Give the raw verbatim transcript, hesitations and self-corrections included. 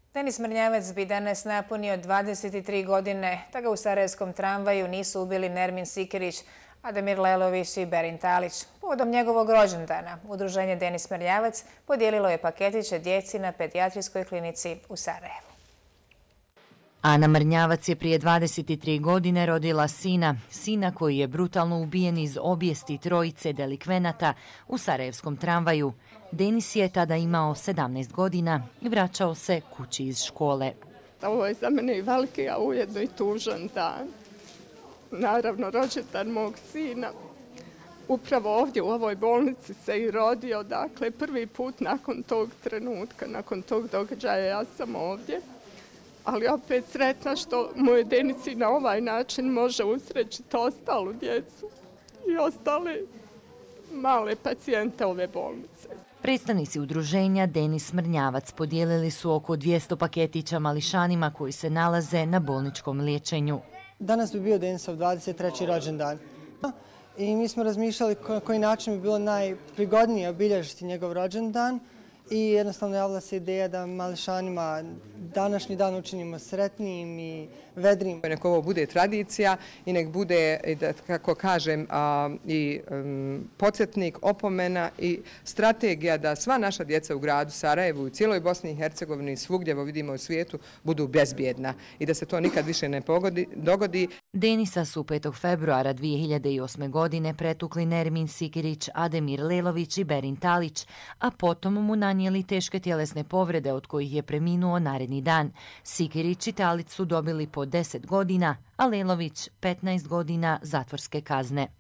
Denis Mrnjavac bi danas napunio dvadeset tri godine, da ga u sarajevskom tramvaju nisu ubili Nermin Sikirić, Ademir Lelović i Berin Talić. Povodom njegovog rođendana, udruženje Denis Mrnjavac podijelilo je paketiće djeci na pedijatrijskoj klinici u Sarajevu. Ana Mrnjavac je prije dvadeset tri godine rodila sina, sina koji je brutalno ubijen iz obijesti trojice delikvenata u sarajevskom tramvaju. Denis je tada imao sedamnaest godina i vraćao se kući iz škole. Ovo je za mene i veliki, a ujedno i tužan dan. Naravno, rođendan mog sina. Upravo ovdje u ovoj bolnici se i rodio, dakle, prvi put nakon tog trenutka, nakon tog događaja ja sam ovdje. Ali opet sretna što moj Denis i na ovaj način može usrećiti ostalu djecu i ostale male pacijente ove bolnice. Predstavnici udruženja Denis Mrnjavac podijelili su oko dvjesto paketića mališanima koji se nalaze na bolničkom liječenju. Danas bi bio Denisov dvadeset treći rođendan i mi smo razmišljali na koji način bi bilo najprigodnije obilježiti njegov rođendan i jednostavno javila se ideja da mališanima današnji dan učinimo sretnijim i vedrim. Nek ovo bude tradicija i nek bude, kako kažem, i podsjetnik, opomena i strategija da sva naša djeca u gradu Sarajevu i cijeloj Bosni i Hercegovini i svugdje vidimo u svijetu budu bezbjedna i da se to nikad više ne dogodi. Denisa su petog februara dvije hiljade osme. godine pretukli Nermin Sikirić, Ademir Lelović i Berin Talić, a potom mu nanijeli teške tjelesne povrede od kojih je preminuo naredni dan. Sikirić i Talić su dobili po deset godina, a Lelović petnaest godina zatvorske kazne.